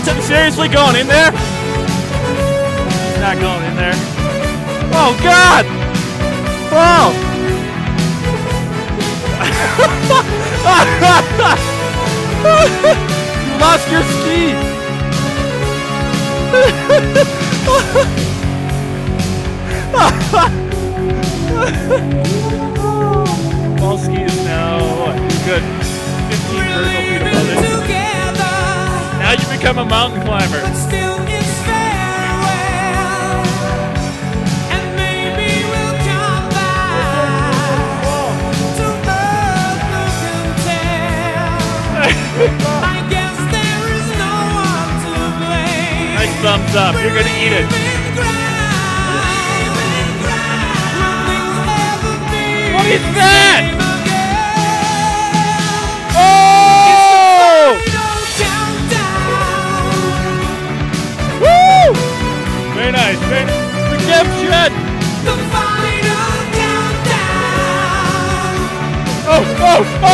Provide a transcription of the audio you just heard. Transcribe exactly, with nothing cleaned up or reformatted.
t seriously going in there? He's not going in there. Oh God! Oh! You lost your ski! Ball ski is now what? Good fifteen vertical feet above it. Now you become a mountain climber. Nice thumbs up. You're gonna eat it. What is that? Oh! Woo! Very nice. Very nice. Redemption. Oh! Oh! Oh!